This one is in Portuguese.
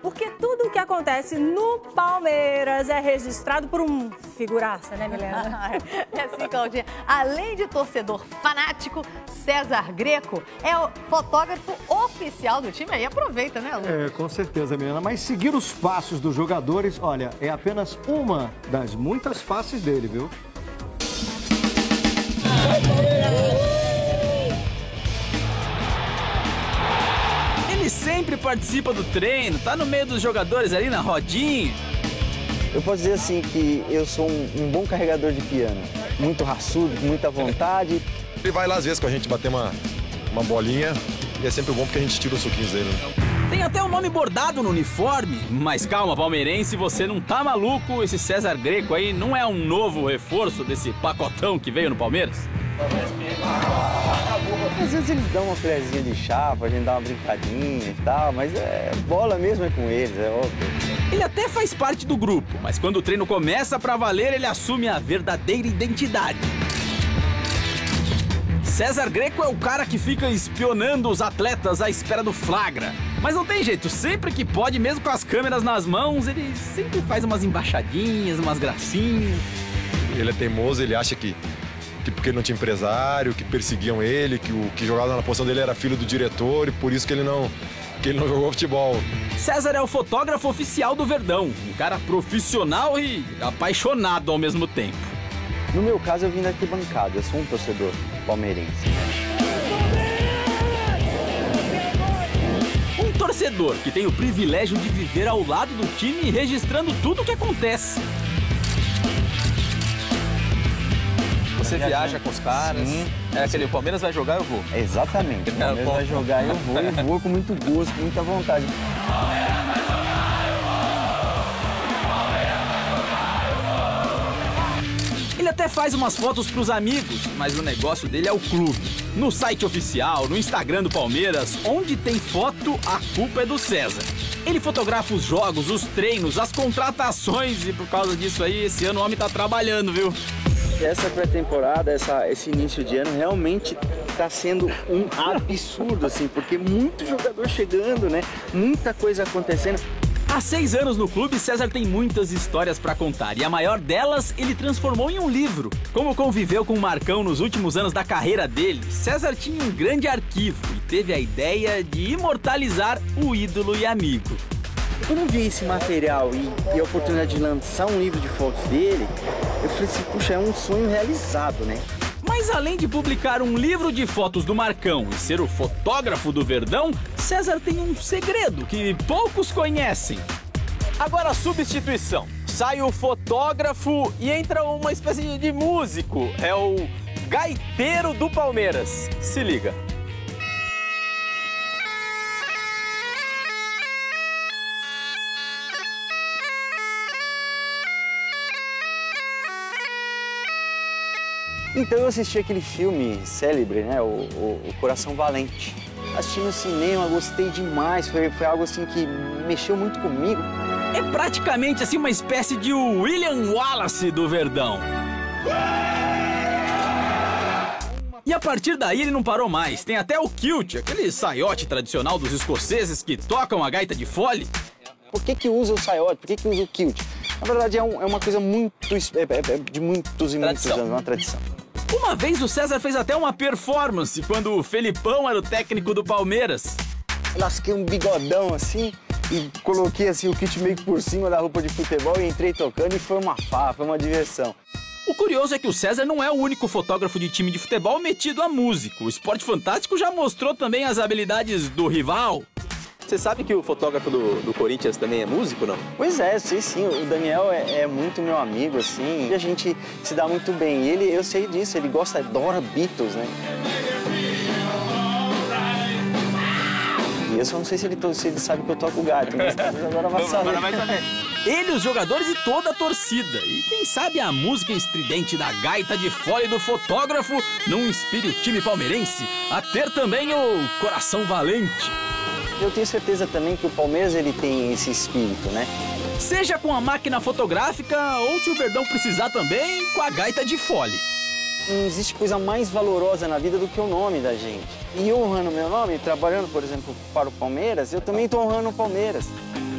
Porque tudo o que acontece no Palmeiras é registrado por um figuraça, né, Milena? É assim, Claudinha. Além de torcedor fanático, César Greco é o fotógrafo oficial do time. Aí aproveita, né, Lu? É, com certeza, Milena. Mas seguir os passos dos jogadores, olha, é apenas uma das muitas faces dele, viu? Ele sempre participa do treino, tá no meio dos jogadores ali na rodinha. Eu posso dizer assim que eu sou um bom carregador de piano. Muito raçudo, com muita vontade. Ele vai lá às vezes com a gente bater uma bolinha e é sempre bom porque a gente tira os suquinhos dele. Tem até o nome bordado no uniforme. Mas calma, palmeirense, você não tá maluco. Esse César Greco aí não é um novo reforço desse pacotão que veio no Palmeiras? Às vezes eles dão uma colherzinha de chá pra gente dar uma brincadinha e tal, mas bola mesmo é com eles, é óbvio. Ele até faz parte do grupo, mas quando o treino começa pra valer, ele assume a verdadeira identidade. César Greco é o cara que fica espionando os atletas à espera do flagra. Mas não tem jeito, sempre que pode, mesmo com as câmeras nas mãos, ele sempre faz umas embaixadinhas, umas gracinhas. Ele é teimoso, ele acha que porque ele não tinha empresário, que perseguiam ele, que o que jogava na posição dele era filho do diretor e por isso que ele não jogou futebol. César é o fotógrafo oficial do Verdão, um cara profissional e apaixonado ao mesmo tempo. No meu caso, eu vim da arquibancada, eu sou um torcedor palmeirense. Um torcedor que tem o privilégio de viver ao lado do time registrando tudo o que acontece. Você viaja com os caras, é aquele Palmeiras vai jogar, eu vou. Exatamente, o Palmeiras vai jogar, eu vou, e vou com muito gosto, com muita vontade. Ele até faz umas fotos pros amigos, mas o negócio dele é o clube. No site oficial, no Instagram do Palmeiras, onde tem foto, a culpa é do César. Ele fotografa os jogos, os treinos, as contratações e por causa disso aí, esse ano o homem tá trabalhando, viu? Essa pré-temporada, esse início de ano, realmente está sendo um absurdo, assim, porque muito jogador chegando, né? Muita coisa acontecendo. Há 6 anos no clube, César tem muitas histórias para contar e a maior delas ele transformou em um livro. Como conviveu com o Marcão nos últimos anos da carreira dele, César tinha um grande arquivo e teve a ideia de imortalizar o ídolo e amigo. Quando eu vi esse material e a oportunidade de lançar um livro de fotos dele, eu falei assim, puxa, é um sonho realizado, né? Mas além de publicar um livro de fotos do Marcão e ser o fotógrafo do Verdão, César tem um segredo que poucos conhecem. Agora a substituição. Sai o fotógrafo e entra uma espécie de músico. É o gaiteiro do Palmeiras. Se liga. Então eu assisti aquele filme célebre, né, o Coração Valente. Assisti no cinema, gostei demais, foi algo assim que mexeu muito comigo. É praticamente assim uma espécie de William Wallace do Verdão. E a partir daí ele não parou mais, tem até o kilt, aquele saiote tradicional dos escoceses que tocam a gaita de fole. Por que usa o saiote? Por que usa o kilt? Na verdade é uma coisa de muitos e muitos anos, uma tradição. Uma vez o César fez até uma performance quando o Felipão era o técnico do Palmeiras. Lasquei um bigodão assim e coloquei assim o kit meio que por cima da roupa de futebol e entrei tocando e foi uma farra, foi uma diversão. O curioso é que o César não é o único fotógrafo de time de futebol metido a músico. O Esporte Fantástico já mostrou também as habilidades do rival. Você sabe que o fotógrafo do Corinthians também é músico, não? Pois é, sei sim. O Daniel é muito meu amigo, assim, e a gente se dá muito bem. E eu sei disso, ele adora Beatles, né? E eu só não sei se ele sabe que eu toco gato, mas agora vai saber. Ele, os jogadores e toda a torcida. E quem sabe a música estridente da gaita de fole do fotógrafo não inspire o time palmeirense a ter também o coração valente. Eu tenho certeza também que o Palmeiras ele tem esse espírito, né? Seja com a máquina fotográfica ou, se o Verdão precisar também, com a gaita de fole. Não existe coisa mais valorosa na vida do que o nome da gente. E honrando meu nome, trabalhando, por exemplo, para o Palmeiras, eu também estou honrando o Palmeiras.